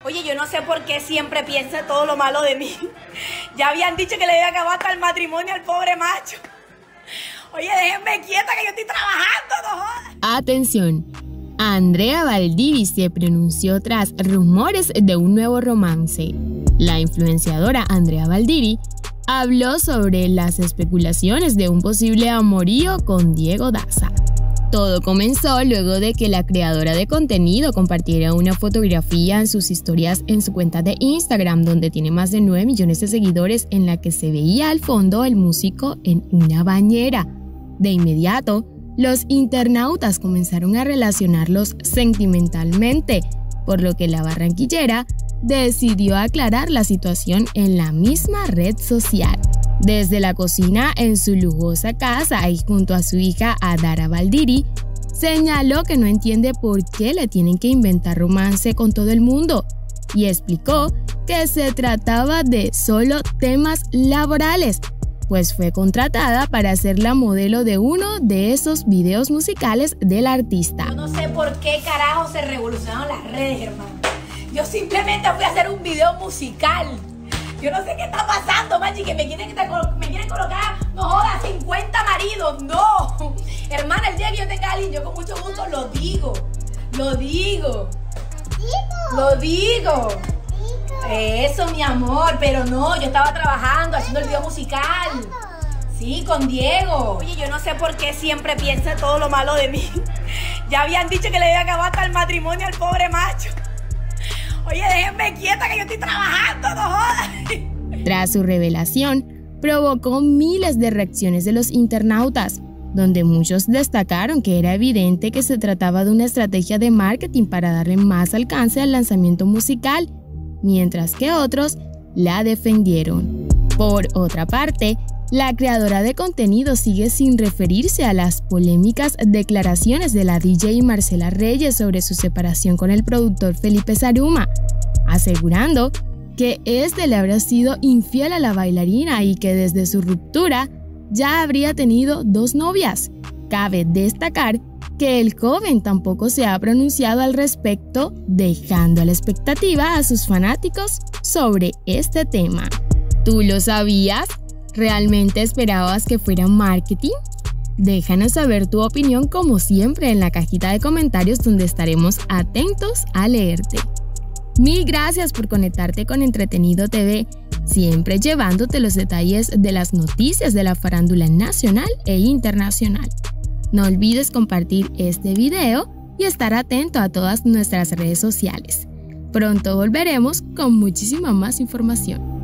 Oye, yo no sé por qué siempre piensa todo lo malo de mí. Ya habían dicho que le iba a acabar hasta el matrimonio al pobre macho. Oye, déjenme quieta que yo estoy trabajando, no jodas. Atención, Andrea Valdiri se pronunció tras rumores de un nuevo romance. La influenciadora Andrea Valdiri habló sobre las especulaciones de un posible amorío con Diego Daza. Todo comenzó luego de que la creadora de contenido compartiera una fotografía en sus historias en su cuenta de Instagram, donde tiene más de 9 millones de seguidores, en la que se veía al fondo el músico en una bañera. De inmediato, los internautas comenzaron a relacionarlos sentimentalmente, por lo que la barranquillera decidió aclarar la situación en la misma red social. Desde la cocina en su lujosa casa y junto a su hija Adara Valdiri, señaló que no entiende por qué le tienen que inventar romance con todo el mundo y explicó que se trataba de solo temas laborales, pues fue contratada para ser la modelo de uno de esos videos musicales del artista. Yo no sé por qué carajo se revolucionaron las redes, hermano. Yo simplemente fui a hacer un video musical. Yo no sé qué está pasando, machi, que me quieren colocar, no jodas, 50 maridos. No, hermana, el día que yo tenga a alguien, yo con mucho gusto lo digo. Eso, mi amor, pero no, yo estaba trabajando, haciendo el video musical. Sí, con Diego. Oye, yo no sé por qué siempre piensa todo lo malo de mí. Ya habían dicho que le iba a acabar hasta el matrimonio al pobre macho. Oye, déjenme quieta que yo estoy trabajando, no jodas. Tras su revelación, provocó miles de reacciones de los internautas, donde muchos destacaron que era evidente que se trataba de una estrategia de marketing para darle más alcance al lanzamiento musical, mientras que otros la defendieron. Por otra parte, la creadora de contenido sigue sin referirse a las polémicas declaraciones de la DJ Marcela Reyes sobre su separación con el productor Felipe Saruma, asegurando que este le habría sido infiel a la bailarina y que desde su ruptura ya habría tenido 2 novias. Cabe destacar que el joven tampoco se ha pronunciado al respecto, dejando a la expectativa a sus fanáticos sobre este tema. ¿Tú lo sabías? ¿Realmente esperabas que fuera marketing? Déjanos saber tu opinión como siempre en la cajita de comentarios, donde estaremos atentos a leerte. Mil gracias por conectarte con Entretenido TV, siempre llevándote los detalles de las noticias de la farándula nacional e internacional. No olvides compartir este video y estar atento a todas nuestras redes sociales. Pronto volveremos con muchísima más información.